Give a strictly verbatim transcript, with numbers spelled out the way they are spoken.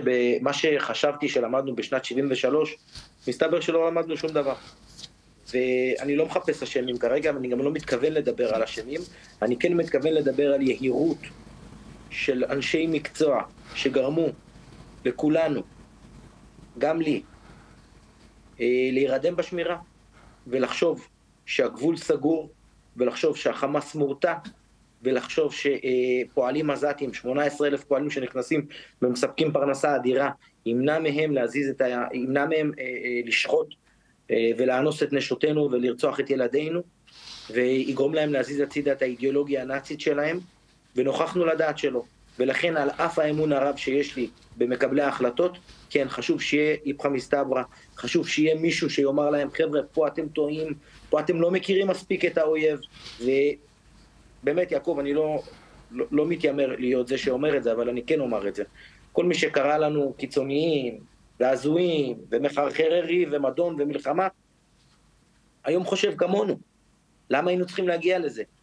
שבמה שחשבתי שלמדנו בשנת שבעים ושלוש, מסתבר שלא למדנו שום דבר. ואני לא מחפש אשמים כרגע, ואני גם לא מתכוון לדבר על אשמים, אני כן מתכוון לדבר על יהירות של אנשי מקצוע שגרמו לכולנו, גם לי, להירדם בשמירה ולחשוב שהגבול סגור, ולחשוב שהחמאס מורתע, ולחשוב שפועלים עזתים, שמונה עשרה אלף פועלים שנכנסים ומספקים פרנסה אדירה, ימנע מהם להזיז את ה... ימנע מהם לשחוט ולאנוס את נשותינו ולרצוח את ילדינו, ויגרום להם להזיז הצידה את האידיאולוגיה הנאצית שלהם, ונוכחנו לדעת שלו. ולכן על אף האמון הרב שיש לי במקבלי ההחלטות, כן, חשוב שיהיה איפכא מסתברא, חשוב שיהיה מישהו שיאמר להם, חבר'ה, פה אתם טועים, פה אתם לא מכירים מספיק את האויב, ובאמת, יעקב, אני לא, לא, לא מתיימר להיות זה שאומר את זה, אבל אני כן אומר את זה. כל מי שקרא לנו קיצוניים, והזויים, ומחרחרי ריב, ומדון, ומלחמה, היום חושב כמונו. למה היינו צריכים להגיע לזה?